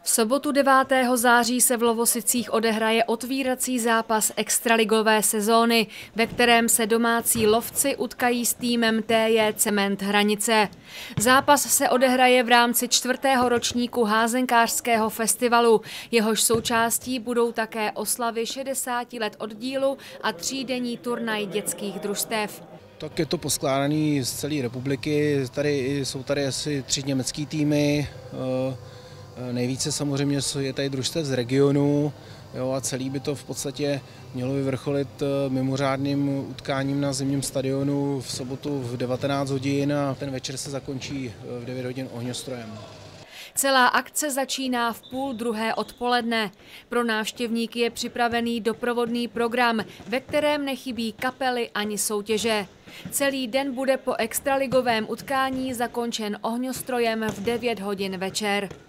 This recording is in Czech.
V sobotu 9. září se v Lovosicích odehraje otvírací zápas extraligové sezóny, ve kterém se domácí lovci utkají s týmem TJ Cement Hranice. Zápas se odehraje v rámci 4. ročníku házenkářského festivalu. Jehož součástí budou také oslavy 60 let oddílu a třídenní turnaj dětských družstev. Tak je to poskládaný z celé republiky, jsou tady asi 3 německé týmy, nejvíce samozřejmě je tady družstev z regionu, jo, a celý by to v podstatě mělo vyvrcholit mimořádným utkáním na zimním stadionu v sobotu v 19 hodin a ten večer se zakončí v 9 hodin ohňostrojem. Celá akce začíná v 12:30 odpoledne. Pro návštěvníky je připravený doprovodný program, ve kterém nechybí kapely ani soutěže. Celý den bude po extraligovém utkání zakončen ohňostrojem v 9 hodin večer.